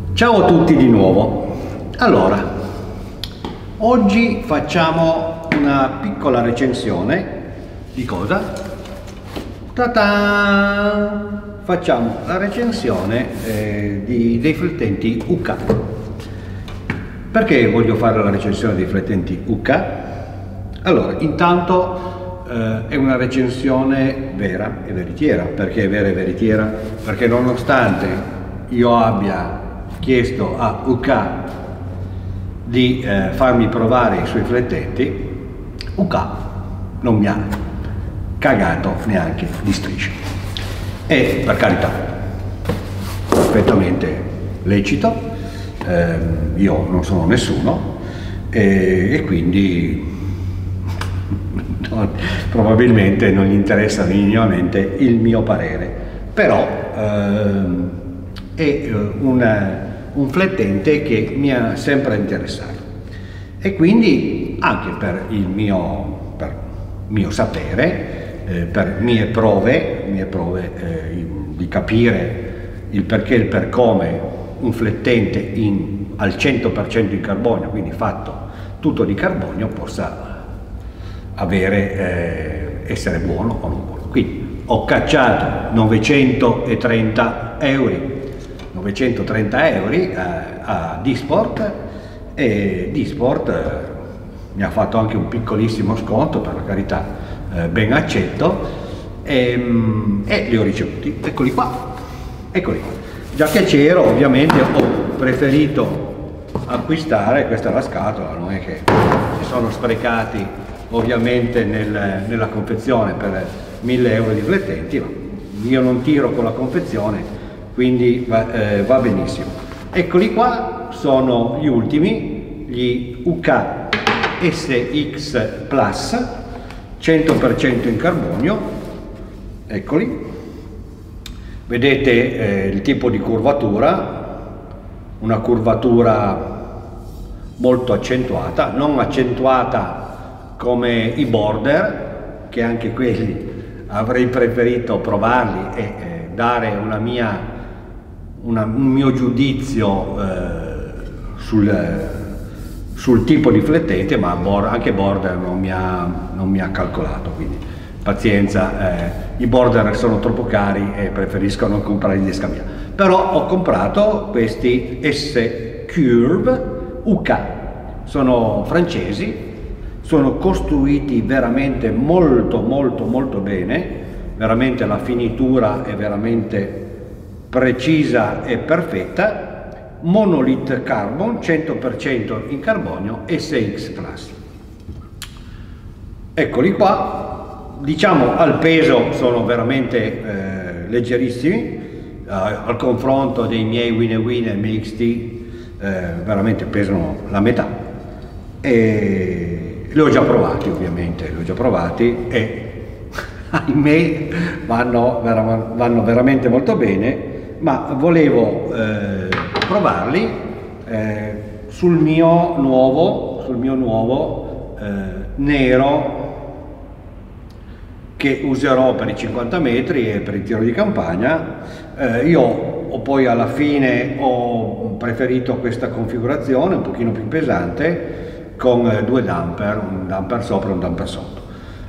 Ciao a tutti di nuovo. Allora, oggi facciamo una piccola recensione di cosa? Ta-ta! Facciamo la recensione dei flettenti UK. Perché voglio fare la recensione dei flettenti UK? Allora, intanto è una recensione vera e veritiera. Perché è vera e veritiera? Perché nonostante io abbia chiesto a UK di farmi provare i suoi flettenti, UK non mi ha cagato neanche di striscia. E per carità, perfettamente lecito, io non sono nessuno e quindi probabilmente non gli interessa minimamente il mio parere, però è un flettente che mi ha sempre interessato e quindi anche per il mio sapere, per mie prove di capire il perché e il per come un flettente al 100% in carbonio, quindi fatto tutto di carbonio, possa essere buono o non buono. Quindi ho cacciato 930 euro a D-Sport e D-Sport mi ha fatto anche un piccolissimo sconto, per la carità, ben accetto, e li ho ricevuti. Eccoli qua. Già che c'ero, ovviamente ho preferito acquistare, questa è la scatola, non è che si sono sprecati ovviamente nella confezione per 1000 euro di flettenti, ma io non tiro con la confezione, quindi va benissimo. Eccoli qua, sono gli ultimi, gli UK SX Plus 100% in carbonio. Eccoli, vedete il tipo di curvatura, una curvatura molto accentuata, non accentuata come i border, che anche quelli avrei preferito provarli e dare un mio giudizio sul tipo di flettente, ma anche border non mi ha calcolato, quindi pazienza, i border sono troppo cari e preferisco non comprarli di scambia. Però ho comprato questi S-Curve UK, sono francesi, sono costruiti veramente molto bene, veramente la finitura è veramente precisa e perfetta. Monolith Carbon 100% in carbonio SX Plus. Eccoli qua, diciamo al peso sono veramente leggerissimi, al confronto dei miei Win MXT veramente pesano la metà, e li ho già provati, ovviamente e ahimè vanno veramente molto bene, ma volevo provarli sul mio nuovo nero che userò per i 50 metri e per il tiro di campagna. Poi alla fine ho preferito questa configurazione un pochino più pesante, con due damper, un damper sopra e un damper sotto.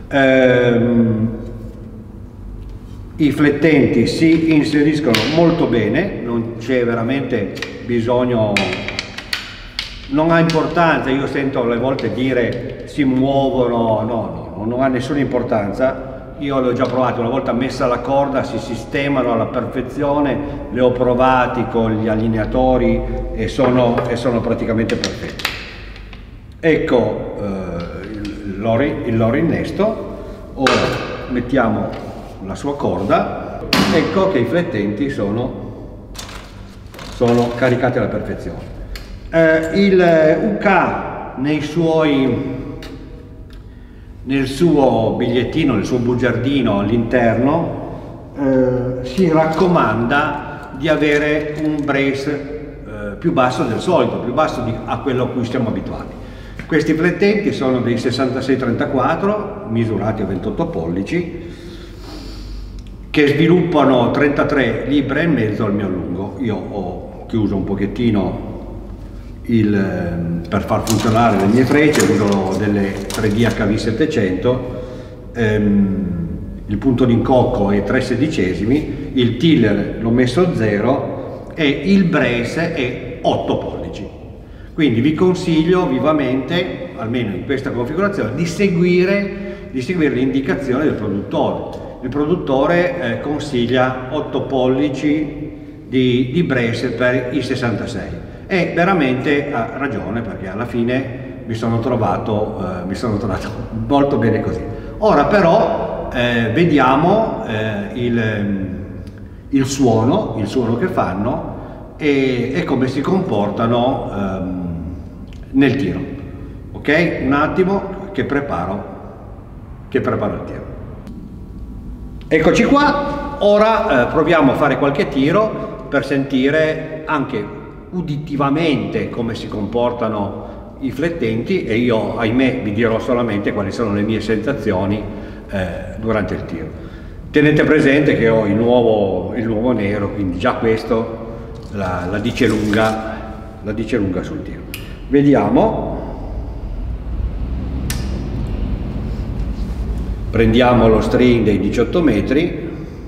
I flettenti si inseriscono molto bene, non c'è veramente bisogno, non ha importanza. Io sento alle volte dire si muovono, no, non ha nessuna importanza. Io le ho già provate, una volta messa la corda si sistemano alla perfezione, le ho provati con gli allineatori e sono praticamente perfetti. Ecco il loro innesto. Ora mettiamo la sua corda, ecco che i flettenti sono caricati alla perfezione. Il UK nel suo bigliettino, nel suo bugiardino all'interno si raccomanda di avere un brace più basso del solito, più basso a quello a cui siamo abituati. Questi flettenti sono dei 66-34 misurati a 28 pollici, che sviluppano 33 libbre e mezzo al mio lungo. Io ho chiuso un pochettino per far funzionare le mie frecce, uso delle 3D HV700, il punto d'incocco è 3/16, il tiller l'ho messo a 0 e il brace è 8 pollici. Quindi vi consiglio vivamente, almeno in questa configurazione, di seguire le indicazioni del produttore. Il produttore consiglia 8 pollici di brace per i 66 e veramente ha ragione, perché alla fine mi sono trovato molto bene così. Ora però vediamo il suono che fanno e come si comportano nel tiro. Ok? Un attimo che preparo il tiro. Eccoci qua, ora proviamo a fare qualche tiro per sentire anche uditivamente come si comportano i flettenti, e io, ahimè, vi dirò solamente quali sono le mie sensazioni durante il tiro. Tenete presente che ho il nuovo nero, quindi già questo la dice lunga sul tiro. Vediamo. Prendiamo lo string dei 18 metri,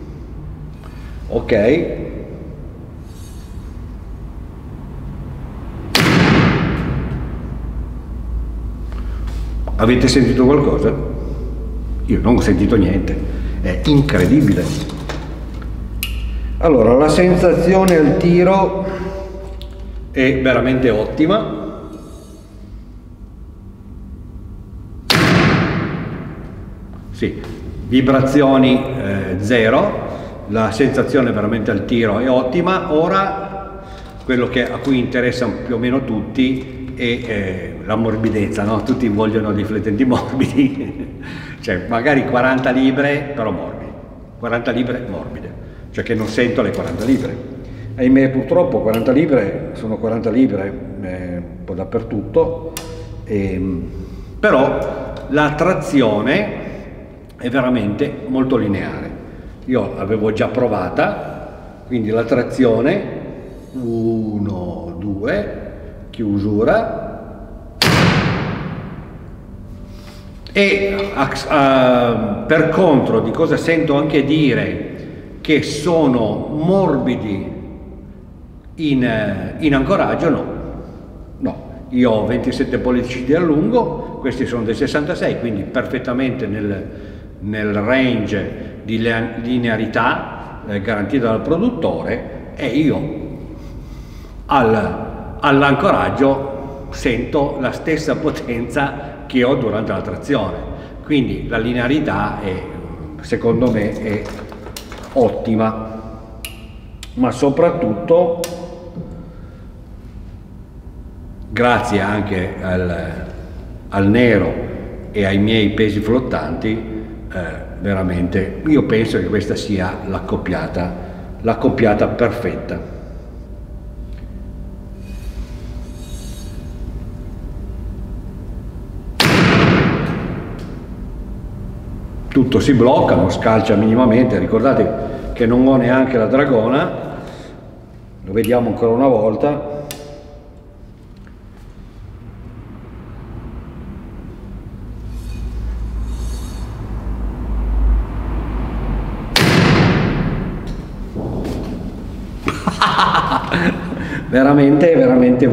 ok, avete sentito qualcosa? Io non ho sentito niente, è incredibile. Allora, la sensazione al tiro è veramente ottima. Sì, vibrazioni 0, la sensazione veramente al tiro è ottima. Ora quello a cui interessa più o meno tutti è la morbidezza, no? Tutti vogliono dei flettenti morbidi, cioè magari 40 libre però morbidi, 40 libre morbide, cioè che non sento le 40 libre. Ahimè, purtroppo 40 libre sono 40 libre un po' dappertutto, però la trazione è veramente molto lineare. Io l'avevo già provata, quindi la trazione 1, 2, chiusura, e per contro, di cosa sento anche dire che sono morbidi in ancoraggio, no, io ho 27 pollici di allungo, questi sono dei 66, quindi perfettamente nel range di linearità garantito dal produttore, e io all'ancoraggio sento la stessa potenza che ho durante la trazione, quindi la linearità secondo me è ottima, ma soprattutto grazie anche al nero e ai miei pesi flottanti, veramente io penso che questa sia l'accoppiata perfetta. Tutto si blocca, non scalcia minimamente. Ricordate che non ho neanche la dragona, lo vediamo ancora una volta. veramente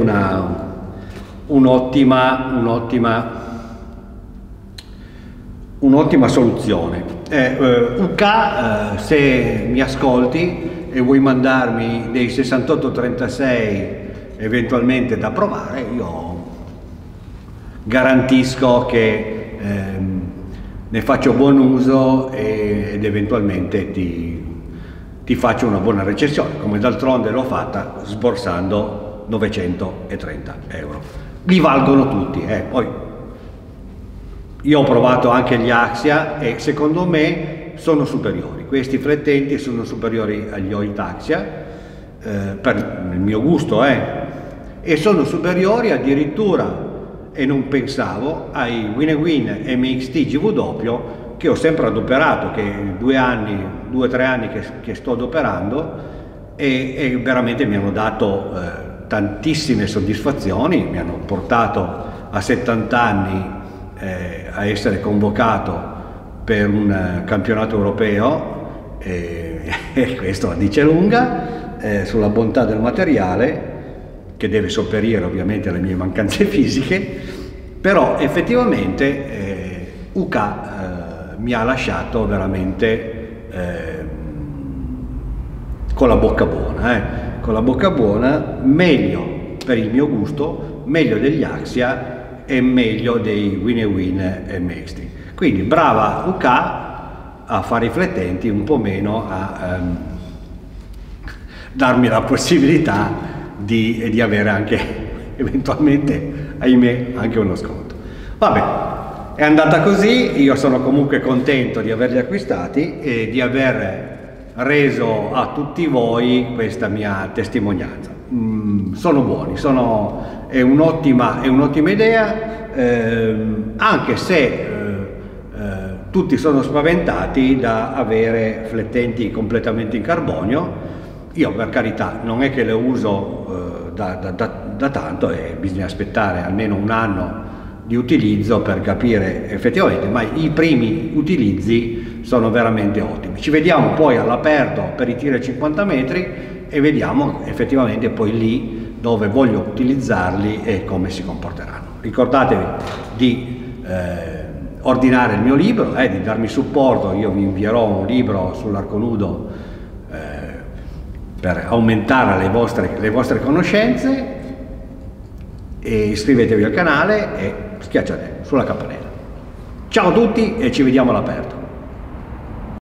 un'ottima soluzione. UK, se mi ascolti e vuoi mandarmi dei 6836 eventualmente da provare, io garantisco che ne faccio buon uso ed eventualmente ti faccio una buona recensione, come d'altronde l'ho fatta sborsando 930 euro. Li valgono tutti, poi io ho provato anche gli Axia e secondo me sono superiori, questi flettenti sono superiori agli Oit Axia, per il mio gusto, e sono superiori addirittura, e non pensavo, ai Winewin MXT GW, che ho sempre adoperato, che 2 o 3 anni che sto adoperando, e veramente mi hanno dato tantissime soddisfazioni, mi hanno portato a 70 anni a essere convocato per un campionato europeo, e questo la dice lunga sulla bontà del materiale, che deve sopperire ovviamente alle mie mancanze fisiche, però effettivamente UK mi ha lasciato veramente con la bocca buona, meglio per il mio gusto, meglio degli Axia e meglio dei Win e Mexti. Quindi brava UK a fare i flettenti, un po' meno a darmi la possibilità di avere anche eventualmente, ahimè, anche uno sconto. Vabbè, è andata così, io sono comunque contento di averli acquistati e di aver reso a tutti voi questa mia testimonianza. Sono buoni, è un'ottima idea, anche se tutti sono spaventati da avere flettenti completamente in carbonio. Io, per carità, non è che le uso da tanto, e bisogna aspettare almeno un anno di utilizzo per capire effettivamente, ma i primi utilizzi sono veramente ottimi. Ci vediamo poi all'aperto per i tiri a 50 metri e vediamo effettivamente poi lì dove voglio utilizzarli e come si comporteranno. Ricordatevi di ordinare il mio libro, di darmi supporto. Io vi invierò un libro sull'arco nudo per aumentare le vostre conoscenze, e iscrivetevi al canale e schiacciate sulla campanella. Ciao a tutti e ci vediamo all'aperto.